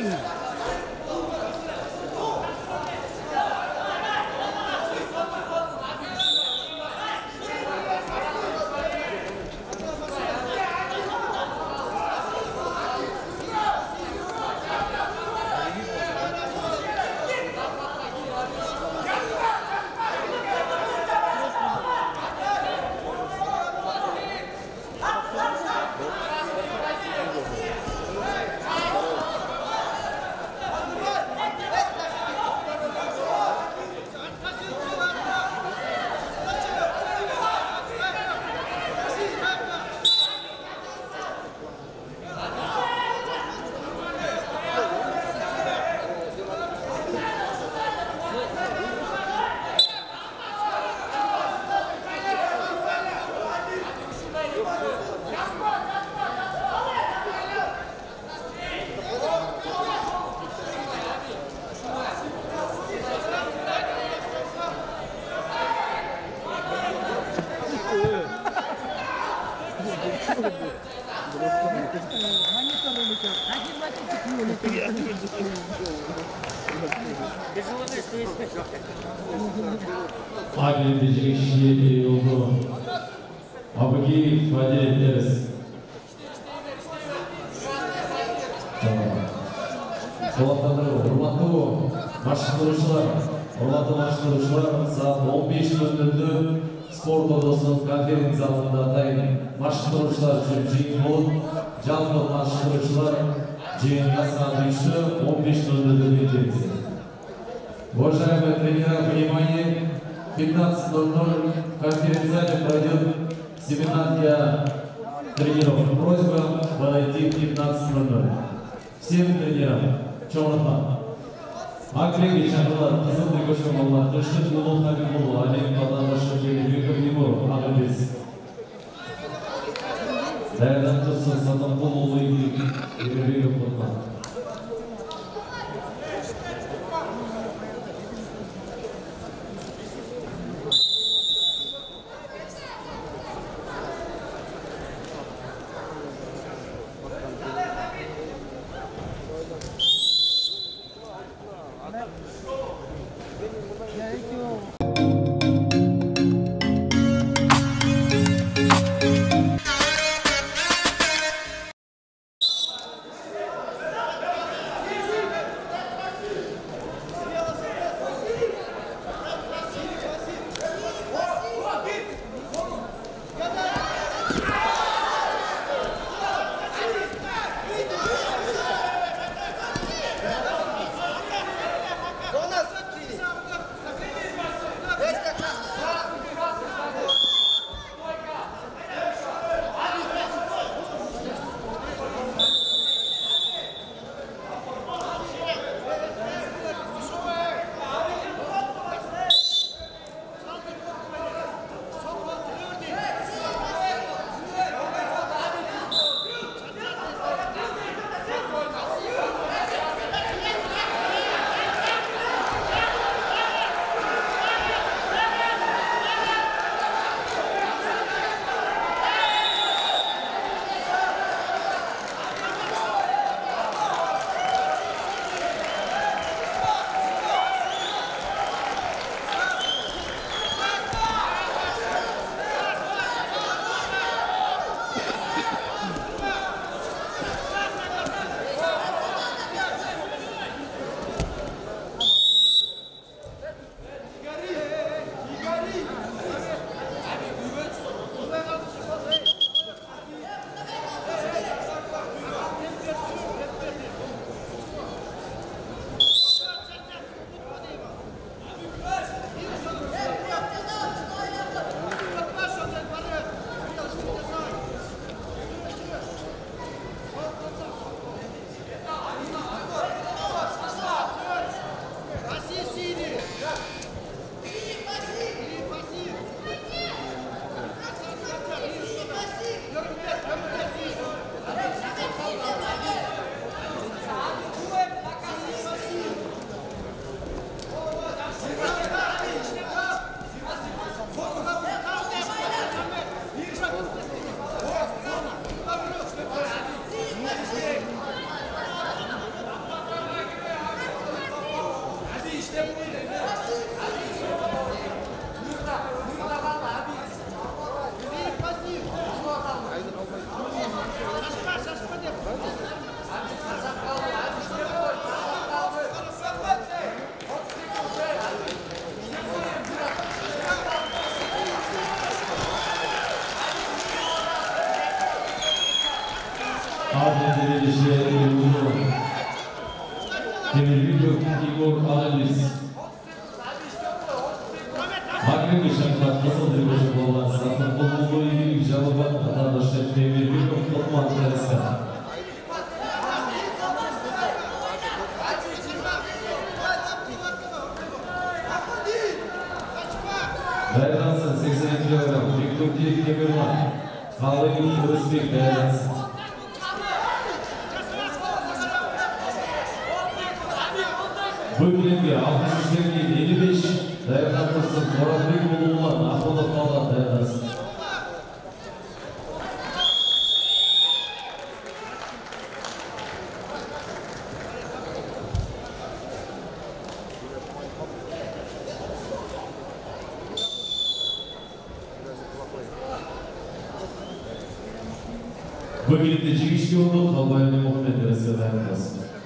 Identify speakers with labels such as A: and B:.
A: Агенттік шиелі ұлы Абыгеев Фадеев Дәріс. Урматтуу машықтырушылар, саат 15:00 спорт одосунун конференция залында атайын машықтырушылар үшін жиын болып, жалпы машықтырушылар жиынға саат 15:00 өтеміз. Уважаемые тренера, внимание! 15:00 в конференц-зале пройдет семинар для тренеров. Просьба подойти в 15:00. Всем тренерам. Чоңыртма. Акреги шақырылады, қызылды көшім болады, үшті ұлық нәбі болу, әлем қалданышы келі, өкір емор, ағылбес. Дәрдің тұрсын сатым қол олы егілі қотқан. Temir Igor Alelis. Magnum şartlar nasıl bir olan satın bulunduğu ilgili cevabı vatandaşlar Temir Toplam Teresa. Dayansın 82 kilogram. Victor Diye Demirman. Sağlıklı Özbek dayansın. Bölümde 63-55 dayanatlısı Muratbek Uluğman Ahmet'e falan dayanasın. Bölümde Cigişli oldu, Kalbayani Muhammed Deresi dayanasın.